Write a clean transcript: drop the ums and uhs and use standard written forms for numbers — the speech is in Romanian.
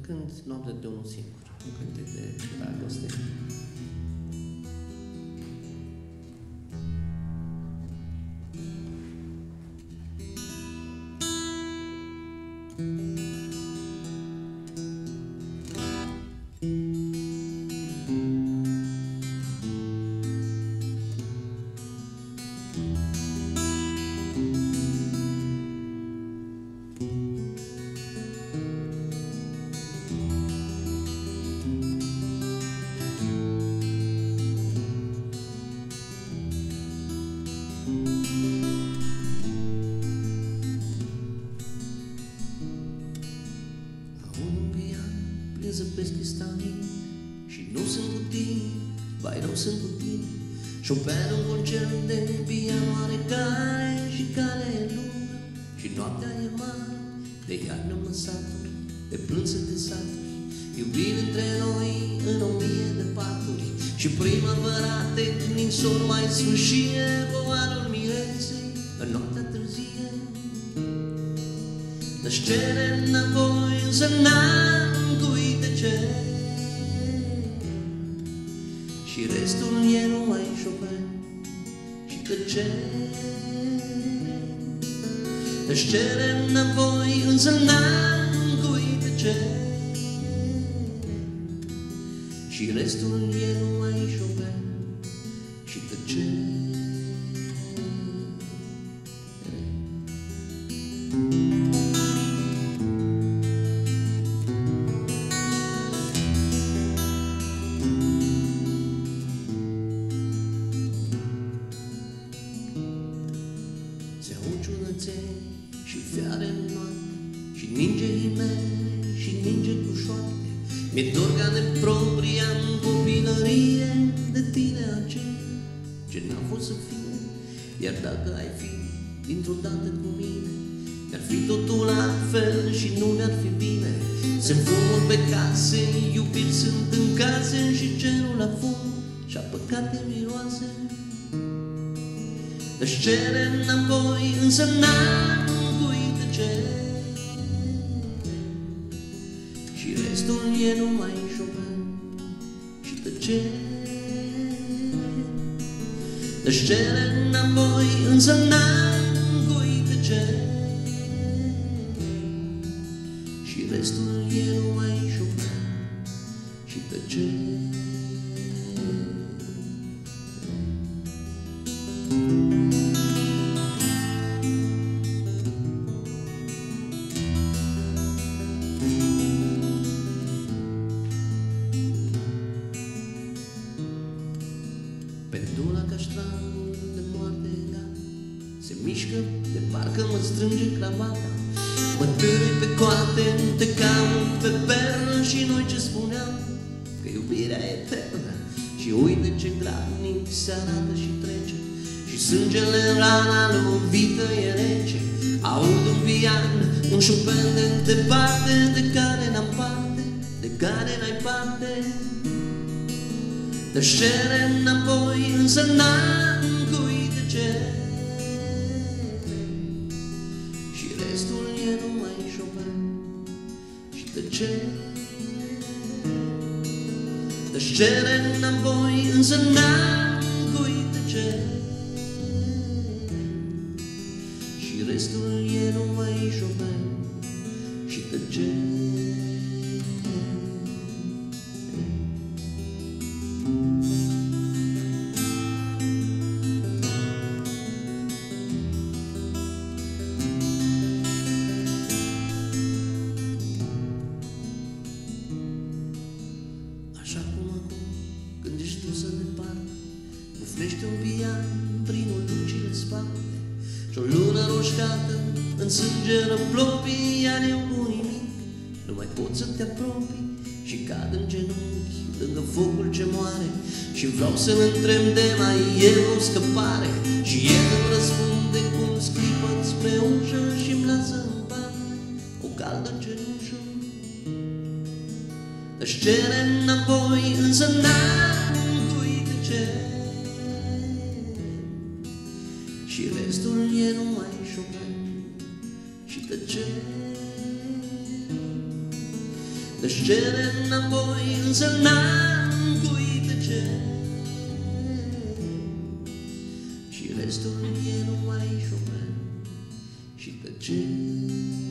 cânt Noaptea de unul singur, un cântec de dragoste. Să pesc cristanii și nu sunt cu tine, bai nu sunt cu tine. Chopin un concert de piano are care și calea e lungă și noaptea e mare. De iarnă mă saturi, de plânse de saturi, iubire între noi în 1000 de paturi. Și primăvăra de din sor mai sfârșie voalul mireței în noaptea târzie. Dă-și cere înapoi însă n-am cui de ce. Și restul e numai Chopin și tăcere. Dă-și cere înapoi însă n-am cui de ce. Și restul e numai Chopin și tăcere. Și fiare în noapte, și ninge imene, și ninge cu șoapte. Mi-e dor ca de propria în copilărie de tine aceea ce n-a fost să fie. Iar dacă ai fi dintr-o dată cu mine, mi-ar fi totul altfel și nu mi-ar fi bine. Sunt fumuri pe case, iubiri sunt în case și cerul la fum și-a păcate miroase. Dă-și cere înapoi însă n-am cui de ce. Și restul e numai Chopin și tăcere. Dă-și cere înapoi însă n-am cui de ce. Și restul e numai Chopin și tăcere. Pendula caștranul de moarte egal se mișcă de parcă mă strânge cravata. Mă târâi pe coate, te cam pe perlă și noi ce spuneam că iubirea e eternă. Și uite ce grabnic se arată și trece și sângele în rana lovită e rece. Aud un pian, un Chopin de departe, de care n-am parte, de care n-ai parte. Dă-și cere înapoi însă n-am cui de ce. Și restul e numai Chopin și tăcere. Dă-și cere înapoi însă n-am cui de ce. Și restul e numai Chopin și tăcere. Așa cum acum, când ești dusă departe, bufnește un pian, primul lucile sparte. Și o lună roșcată însângeră plopii, iar eu cu nimic nu mai pot să te apropii. Și cad în genunchi lângă focul ce moare și vreau să-l întreb de mai e o scăpare. Și el îmi răspunde cu un sclipăt spre ușă și-mi lasă în parte o caldă cenușă. Dă-și cere înapoi însă n-am cui de ce. Și restul e numai Chopin și tăcere. de scene înapoi, însă n-am cui tăcere. Și restul e numai șoman și tăcere.